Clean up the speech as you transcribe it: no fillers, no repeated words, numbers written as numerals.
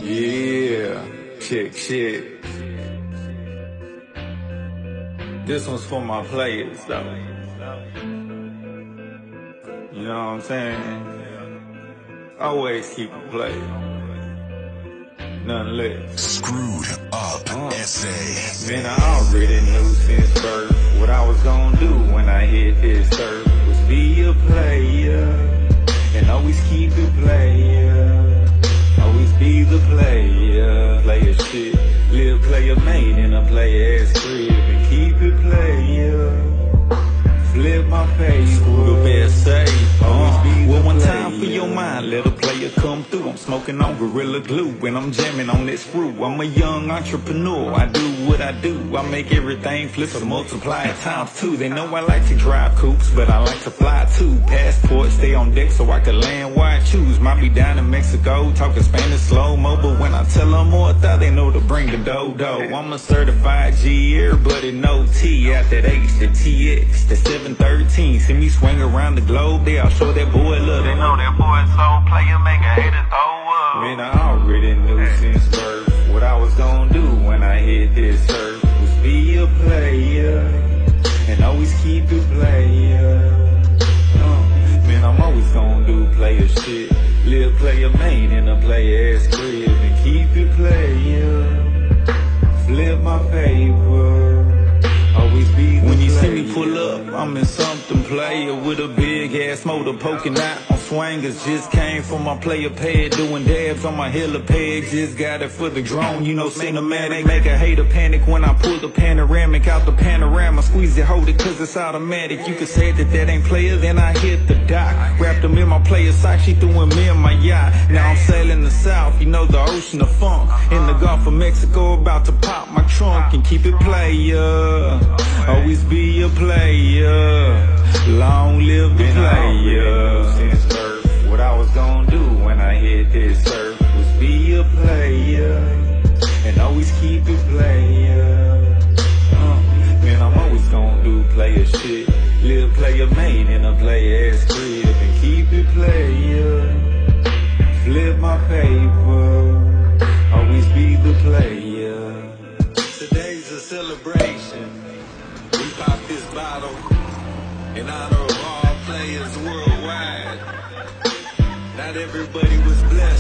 Yeah, shit. This one's for my players, though. You know what I'm saying? Always keep it playing. Nothing less. Screwed Up SA. Man, I already knew since birth what I was gonna do when I hit this earth was be a player and always keep it player. Always be the player, player shit. Live player made in a player ass crib and keep it player. Flip my face, the best say. Always be the one time for your mind, let a player come through. I'm smoking on Gorilla Glue when I'm jamming on that screw. I'm a young entrepreneur, I do what I do. I make everything flip so multiply it times two. They know I like to drive coupes, but I like to fly too. Passport stay on deck so I can land where I choose. Might be down in Mexico, talking Spanish slow-mo, but when I tell them more, they know to bring the dough. I'm a certified G, everybody know T. At that H, the TX, the 713. See me swing around the globe, they all show that boy love. They know that boy soul player, make a hater throw up. Man, I already knew since birth what I was gonna do when I hit this earth was be a player and always keep it player. Man, I'm always gonna do player shit. Live player made in a player ass crib and keep it player. Flip my paper. Always be the when you see me pull up, I'm in something player with a big ass motor poking out on swangers. Just came from my player pad doing dabs on my helipad. Just got it for the drone, you know, cinematic. Make a hater panic when I pull the panoramic out the panorama. Squeeze it, hold it, cause it's automatic. You can say that ain't player, then I hit the dock. Wrapped them in my player sock, she threw me in my yacht. Now I'm sailing the south, you know, the ocean of funk. In the Gulf of Mexico, about to pop my trunk and keep it player. Always be a player, long live the player. Since birth, what I was gonna do when I hit this earth was be a player and always keep it player. Man, I'm always gonna do player shit. Live player made in a player ass crib and keep it player. Flip my paper, always be the player. Today's a celebration. We pop this bottle in honor of all players worldwide. Not everybody was blessed.